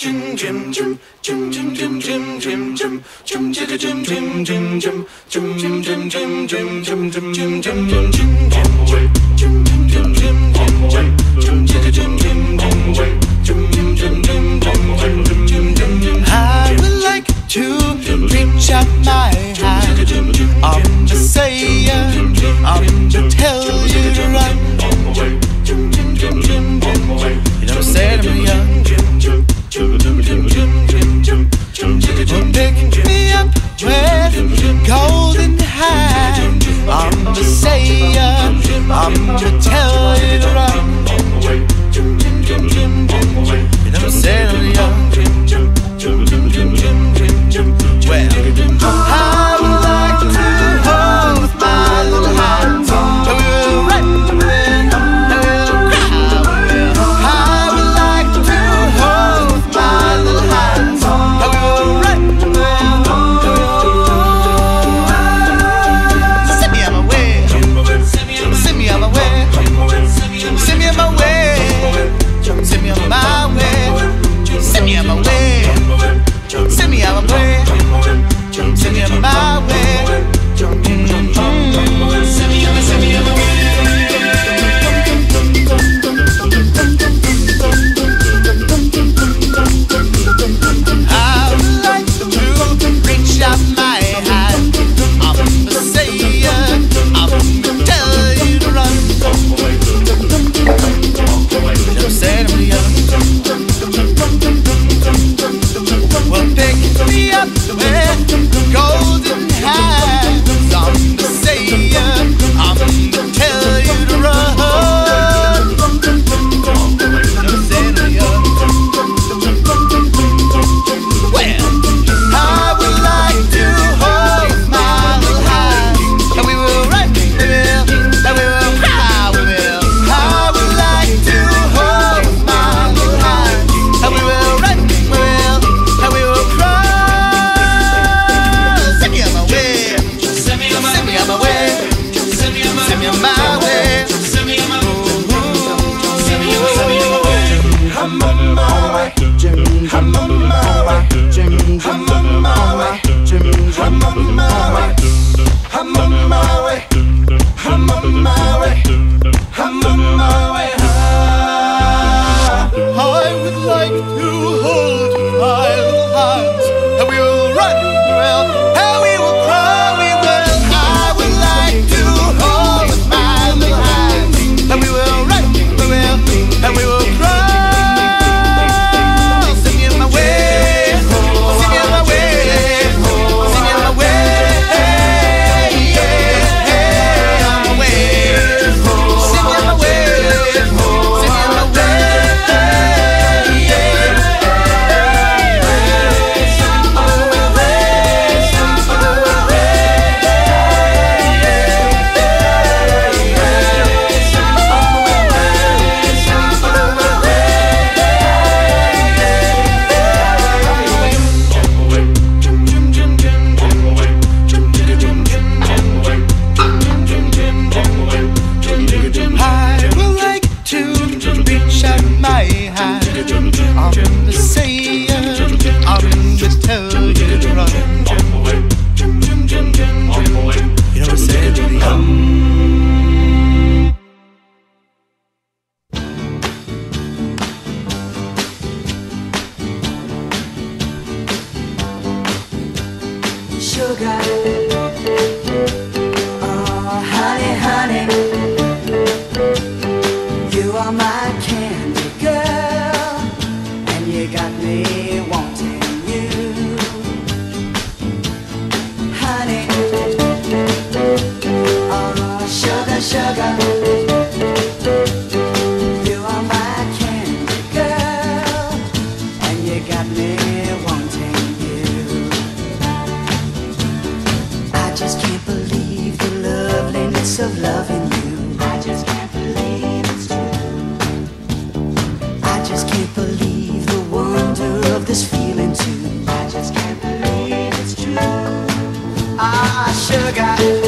like to reach out my hand. I'm the sayer. I'm to tell you to run. You never said I'm young. Pick me up with golden hand. I'm the sayer. I'm to tell you to run. You never said I'm young. Well, I would like to hold my little hands. I will run, I will cry. I would like to hold my little hands. I will run, send me on my way. Send me on my way. Send me on my way. Send me on my way. Send me on my way. Send me on my way. Send me on my way. Send me on my way. I would like to reach out my hand. I'm the sayer. I'm gonna tell you to run. You never said I'm young. Well, pick me up with golden hands. I'm the sayer. I'm gonna tell you to run. Never said I'm young. Well, I would like to hold my little hand, and we will run, we will, and we will cry, we will. I would like to hold my little hand, and we will run, we will, and we will cry. Send me on my way. Send me on my way. Send me on my way. Send me on my way. Send me on my way. I'm on my way. I'm on my way. I'm on my way. I'm on my way. I'm on my way. I'm on my way. I'm on my way. I would like to hold my little hands, and we will run, we will, and we will cry, we will. I would like to hold my little hands, and we will run, we will, and we will cry. Send me on my way. Send me on my way. Send me on my way. On my way. Send me on my way. Send me on my way. I would like to reach out my hand. I'm the sayer. I'm to tell you to run. You know what I'm saying? Sugar, oh honey, honey, you are my candy girl, and you got me wanting you, honey, oh sugar, sugar, you are my candy girl, and you got me wanting you. I just can't believe the loveliness of loving you. I just can't believe it's true. I just can't believe the wonder of this feeling too. I just can't believe it's true. Ah, sugar.